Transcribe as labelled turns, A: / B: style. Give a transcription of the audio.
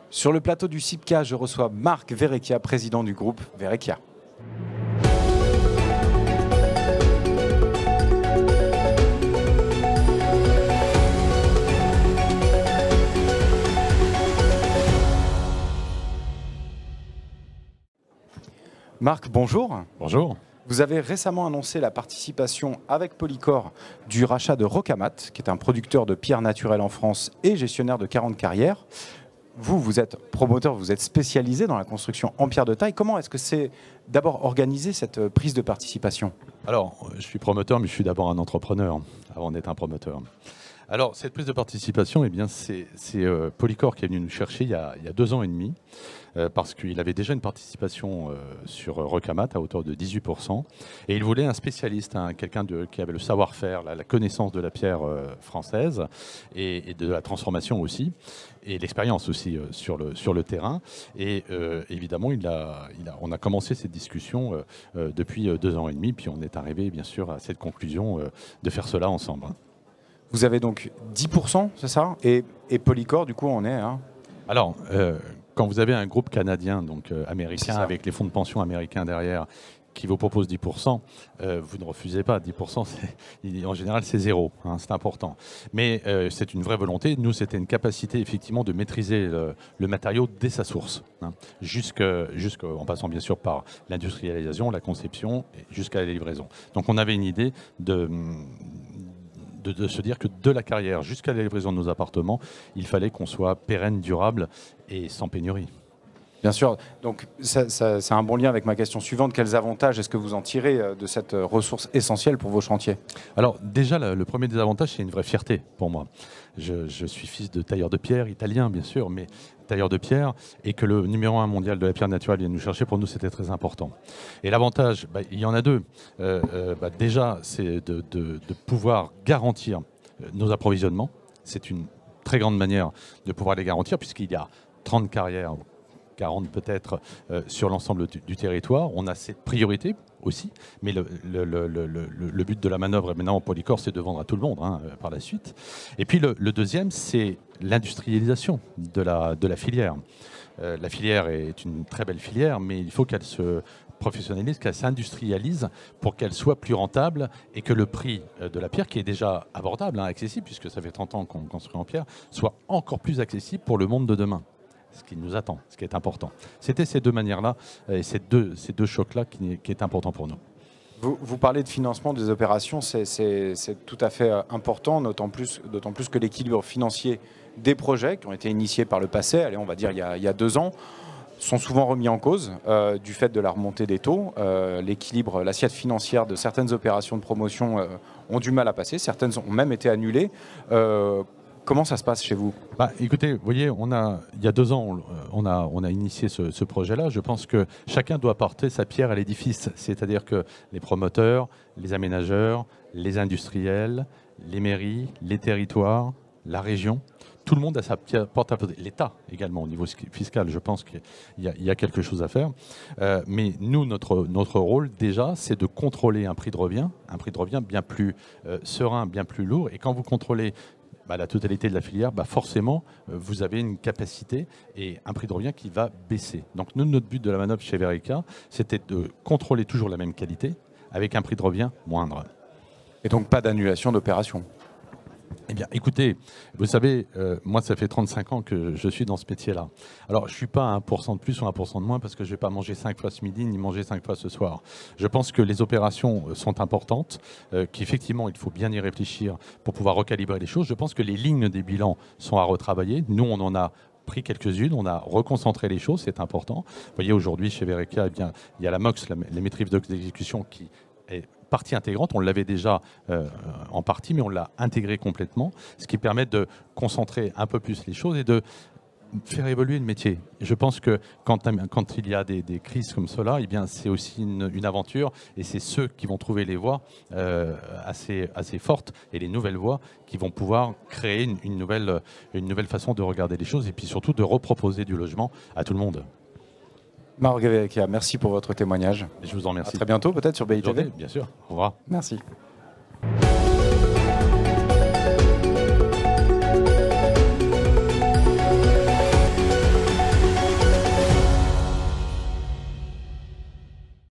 A: Sur le plateau du CIPCA, je reçois Marc Verrecchia, président du groupe Verrecchia. Marc, bonjour.
B: Bonjour.
A: Vous avez récemment annoncé la participation avec Polycor du rachat de Rocamat, qui est un producteur de pierres naturelles en France et gestionnaire de 40 carrières. Vous êtes promoteur, vous êtes spécialisé dans la construction en pierre de taille. Comment est-ce que c'est d'abord organisé cette prise de participation?
B: Alors, je suis promoteur, mais je suis d'abord un entrepreneur avant d'être un promoteur. Alors, cette prise de participation, eh bien, c'est Polycor qui est venu nous chercher il y a 2 ans et demi, parce qu'il avait déjà une participation sur Rocamat à hauteur de 18%, et il voulait un spécialiste, quelqu'un qui avait le savoir-faire, la connaissance de la pierre française, et de la transformation aussi, et l'expérience aussi sur le terrain. Et évidemment, on a commencé cette discussion depuis 2 ans et demi, puis on est arrivé bien sûr à cette conclusion de faire cela ensemble.
A: Vous avez donc 10%, c'est ça, et Polycor, du coup, on est à...
B: Alors, quand vous avez un groupe canadien, donc américain, avec les fonds de pension américains derrière, qui vous propose 10%, vous ne refusez pas. 10%, en général, c'est 0. C'est important. Mais c'est une vraie volonté. Nous, c'était une capacité, effectivement, de maîtriser le matériau dès sa source, en passant, bien sûr, par l'industrialisation, la conception, jusqu'à la livraison. Donc, on avait une idée de se dire que de la carrière jusqu'à la livraison de nos appartements, il fallait qu'on soit pérenne, durable et sans pénurie.
A: Bien sûr. Donc, c'est un bon lien avec ma question suivante. Quels avantages est-ce que vous en tirez de cette ressource essentielle pour vos chantiers?
B: Alors, déjà, le premier des avantages, c'est une vraie fierté pour moi. Je suis fils de tailleur de pierre, italien, bien sûr, mais tailleur de pierre, et que le numéro 1 mondial de la pierre naturelle vienne nous chercher, pour nous, c'était très important. Et l'avantage, il y en a 2. Déjà, c'est de pouvoir garantir nos approvisionnements. C'est une très grande manière de pouvoir les garantir, puisqu'il y a 30 carrières, 40 peut-être, sur l'ensemble du territoire. On a cette priorité aussi, mais le but de la manœuvre maintenant en Polycor, c'est de vendre à tout le monde par la suite. Et puis le deuxième, c'est l'industrialisation de la filière. La filière est une très belle filière, mais il faut qu'elle se professionnalise, qu'elle s'industrialise pour qu'elle soit plus rentable et que le prix de la pierre, qui est déjà abordable, accessible, puisque ça fait 30 ans qu'on construit en pierre, soit encore plus accessible pour le monde de demain. Ce qui nous attend, ce qui est important. C'était ces 2 manières-là, et ces deux chocs-là qui est important pour nous.
A: Vous parlez de financement des opérations, c'est tout à fait important, d'autant plus que l'équilibre financier des projets qui ont été initiés par le passé, allez, on va dire il y a 2 ans, sont souvent remis en cause du fait de la remontée des taux. L'équilibre, l'assiette financière de certaines opérations de promotion ont du mal à passer, certaines ont même été annulées. Comment ça se passe chez vous?
B: Écoutez, vous voyez, il y a 2 ans, on a initié ce projet-là. Je pense que chacun doit apporter sa pierre à l'édifice. C'est-à-dire que les promoteurs, les aménageurs, les industriels, les mairies, les territoires, la région, tout le monde a sa pierre porte à poser. L'État également, au niveau fiscal, je pense qu'il y a quelque chose à faire. Mais nous, notre rôle, déjà, c'est de contrôler un prix de revient bien plus serein, bien plus lourd. Et quand vous contrôlez la totalité de la filière, forcément, vous avez une capacité et un prix de revient qui va baisser. Donc, notre but de la manœuvre chez Verrecchia, c'était de contrôler toujours la même qualité avec un prix de revient moindre.
A: Et donc, pas d'annulation d'opération?
B: Eh bien, écoutez, vous savez, moi, ça fait 35 ans que je suis dans ce métier-là. Alors, je ne suis pas à 1% de plus ou 1% de moins parce que je ne vais pas manger 5 fois ce midi ni manger 5 fois ce soir. Je pense que les opérations sont importantes, qu'effectivement, il faut bien y réfléchir pour pouvoir recalibrer les choses. Je pense que les lignes des bilans sont à retravailler. Nous, on en a pris quelques-unes, on a reconcentré les choses, c'est important. Vous voyez, aujourd'hui, chez Verrecchia, eh bien, il y a la MOX, les maîtrises d'exécution, qui est partie intégrante. On l'avait déjà en partie, mais on l'a intégré complètement, ce qui permet de concentrer un peu plus les choses et de faire évoluer le métier. Je pense que quand il y a des crises comme cela, eh bien, c'est aussi une aventure, et c'est ceux qui vont trouver les voies assez fortes et les nouvelles voies qui vont pouvoir créer une nouvelle façon de regarder les choses et puis surtout de reproposer du logement à tout le monde.
A: Marc Verrecchia, merci pour votre témoignage.
B: Je vous en remercie.
A: À très bientôt peut-être sur BITV.
B: Bien sûr. Au revoir.
A: Merci.